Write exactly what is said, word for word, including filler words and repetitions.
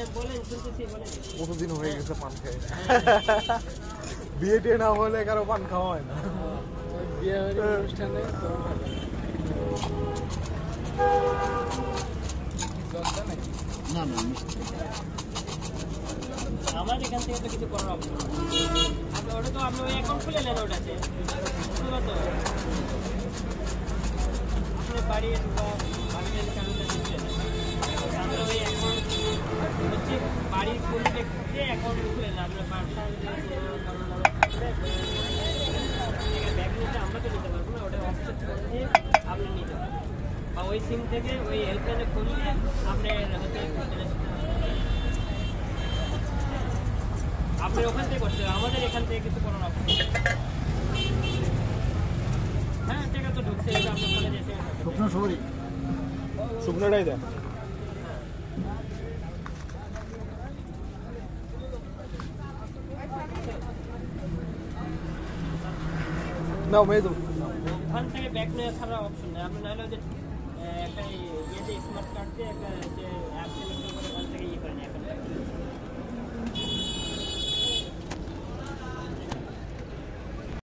কতদিন হয়ে গেছে পান খাই বিয়ে টিয়ে না হলে কারো পান খাওয়া হয় না বিয়ে অনুষ্ঠানে না না আমার এখান থেকে তো কিছু করার অপশন আপনি ওটা তো আপনি ওই অ্যাকাউন্ট খুলে নেন ওটাতে তো আপনার বাড়ির বা বাড়ির কারণে আমরা ওই অ্যাকাউন্ট হচ্ছে বাড়ির কোন ব্যক্তিতে অ্যাকাউন্ট খুলে না আপনার পার্সোনাল কারণ ব্যাগ নিতে আমরা তো নিতে পারবো না ওটা অফসেট করে দিয়ে আপনি নিতে পারবেন বা ওই সিম থেকে ওই হেল্পলাইনে ফোন দিয়ে আপনার হচ্ছে আপনি ওখান থেকে করতে হবে আমাদের এখান থেকে কিছু করার অপশন হ্যাঁ টাকা তো ঢুকছে আপনার ফোনে যেতে শুকনো সবরি শুকনোটাই দেন নাও মেয়ে তো ওখান থেকে ব্যাগ নিয়ে ছাড়া অপশন নেই আপনি নাহলে যে একটা ইয়েতে স্মার্ট কার্ড দিয়ে একটা যে